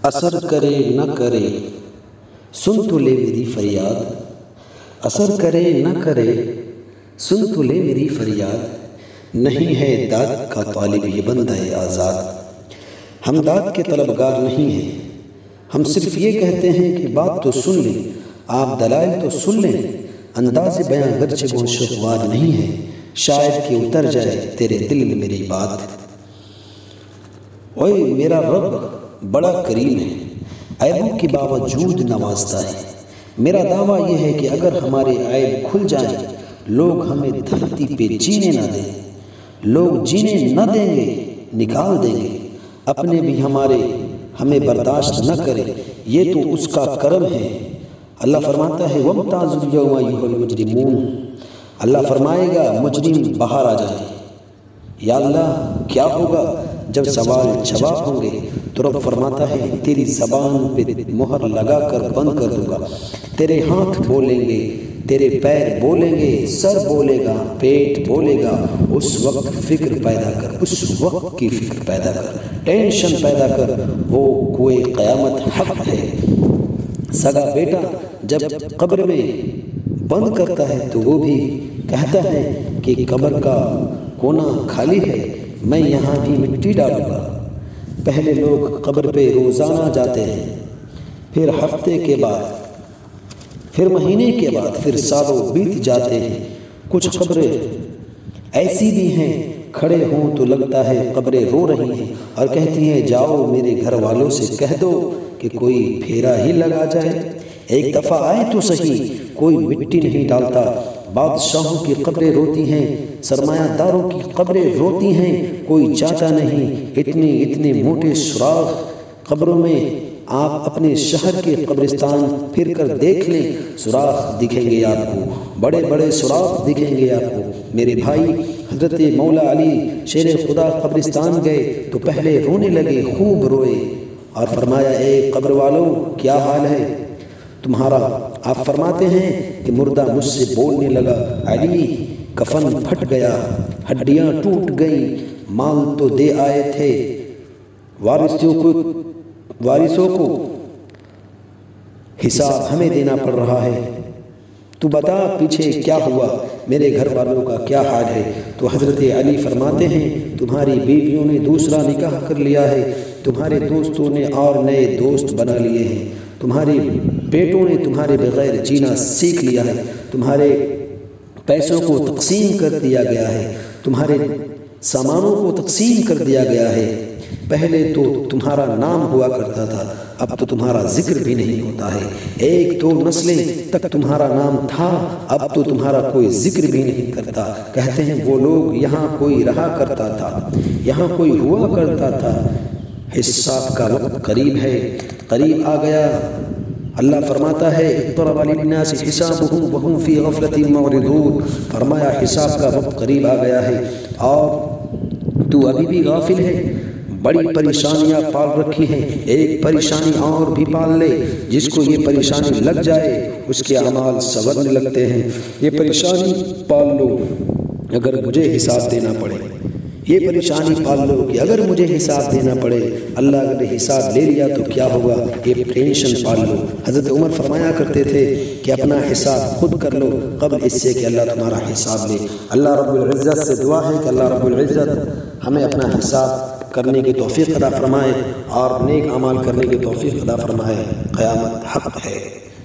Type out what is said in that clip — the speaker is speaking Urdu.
اثر کرے نہ کرے سن تو لے میری فریاد، اثر کرے نہ کرے سن تو لے میری فریاد، نہیں ہے داد کا طالب یہ بندہ آزاد۔ ہم داد کے طلبگار نہیں ہیں، ہم صرف یہ کہتے ہیں کہ بات تو سن لیں، آپ دلائل تو سن لیں، انداز بیاں گرچہ وہ شغوار نہیں ہے، شاید کہ اتر جائے تیرے دل میں میری بات۔ اوئے میرا رب بڑا کریم ہے، عیبوں کے باوجود نوازتا ہے۔ میرا دعویٰ یہ ہے کہ اگر ہمارے عیب کھل جائیں، لوگ ہمیں دھرتی پہ جینے نہ دیں، لوگ جینے نہ دیں گے، نکال دیں گے، اپنے بھی ہمیں برداشت نہ کرے، یہ تو اس کا کرم ہے۔ اللہ فرماتا ہے وَامْتَازُوا الْيَوْمَ أَيُّهَا الْمُجْرِمُونَ، اللہ فرمائے گا مجرم باہر آ جائیں۔ یا اللہ کیا ہوگا جب سوال جواب ہوں گے؟ تو رب فرماتا ہے تیری زبان پہ مہر لگا کر بند کر دوں گا، تیرے ہاتھ بولیں گے، تیرے پیر بولیں گے، سر بولے گا، پیٹ بولے گا۔ اس وقت فکر پیدا کر، اس وقت کی فکر پیدا کر، ٹینشن پیدا کر، وہ کوئی قیامت حق ہے۔ سگا بیٹا جب قبر میں بند کرتا ہے تو وہ بھی کہتا ہے کہ قبر کا کونا خالی ہے، میں یہاں بھی مٹی ڈالوں گا۔ پہلے لوگ قبر پہ روزانہ جاتے ہیں، پھر ہفتے کے بعد، پھر مہینے کے بعد، پھر سالوں بیت جاتے ہیں۔ کچھ قبریں ایسی بھی ہیں کھڑے ہوں تو لگتا ہے قبریں رو رہی ہیں اور کہتی ہیں جاؤ میرے گھر والوں سے کہہ دو کہ کوئی پھیرا ہی لگا جائے، ایک دفعہ آئے تو صحیح، کوئی مٹی نہیں ڈالتا۔ بادشاہوں کی قبریں روتی ہیں، سرمایہ داروں کی قبریں روتی ہیں، کوئی جاتا نہیں۔ اتنے موٹے سوراخ قبروں میں، آپ اپنے شہر کے قبرستان پھر کر دیکھ لیں، سوراخ دکھیں گے آپ کو، بڑے بڑے سوراخ دکھیں گے آپ کو۔ میرے بھائی حضرت مولا علی شیر خدا قبرستان گئے تو پہلے رونے لگے، خوب روئے اور فرمایا اے قبر والوں کیا حال ہے تمہارا؟ آپ فرماتے ہیں کہ مردہ مجھ سے بولنے لگا، علی کفن پھٹ گیا، ہڈیاں ٹوٹ گئیں، مال تو دے آئے تھے، وارثوں کو حساب ہمیں دینا پڑ رہا ہے، تو بتا پیچھے کیا ہوا، میرے گھر والوں کا کیا حال ہے؟ تو حضرت علی فرماتے ہیں تمہاری بیویوں نے دوسرا نکاح کر لیا ہے، تمہارے دوستوں نے اور نئے دوست بنا لیے ہیں، تمہارے بیٹوں نے تمہارے بغیر جینا سیکھ لیا ہے، تمہارے پیسوں کو تقسیم کر دیا گیا ہے، تمہارے سامانوں کو تقسیم کر دیا گیا ہے۔ پہلے تو تمہارا نام ہوا کرتا تھا، اب تو تمہارا ذکر بھی نہیں ہوتا ہے، ایک دو نسلیں تک تمہارا نام تھا، اب تو تمہارا کوئی ذکر بھی نہیں کرتا۔ کہتے ہیں وہ لوگ یہاں کوئی رہا کرتا تھا، یہاں کوئی ہوا کرتا تھا، حساب کا وقت قریب ہے، قریب آ گیا۔ اللہ فرماتا ہے اقترب للناس حسابهم وهم في غفلة معرضون، فرمایا حساب کا وقت قریب آ گیا ہے اور تو ابھی بھی غافل ہے۔ بڑی پریشانیاں پال رکھی ہیں، ایک پریشانی اور بھی پال لے، جس کو یہ پریشانی لگ جائے اس کے اعمال سنورنے لگتے ہیں۔ یہ پریشانی پال لو اگر مجھے حساب دینا پڑے، یہ پریشانی پال لو کہ اگر مجھے حساب دینا پڑے، اللہ اگر حساب لے لیا تو کیا ہوگا، یہ ٹینشن پال لو۔ حضرت عمر فرمایا کرتے تھے کہ اپنا حساب خود کر لو قبل اس سے کہ اللہ تمہارا حساب لے۔ اللہ رب العزت سے دعا ہے کہ اللہ رب العزت ہمیں اپنا حساب کرنے کی توفیق عطا فرمائے اور نیک اعمال کرنے کی توفیق عطا فرمائے۔ قیامت حق ہے۔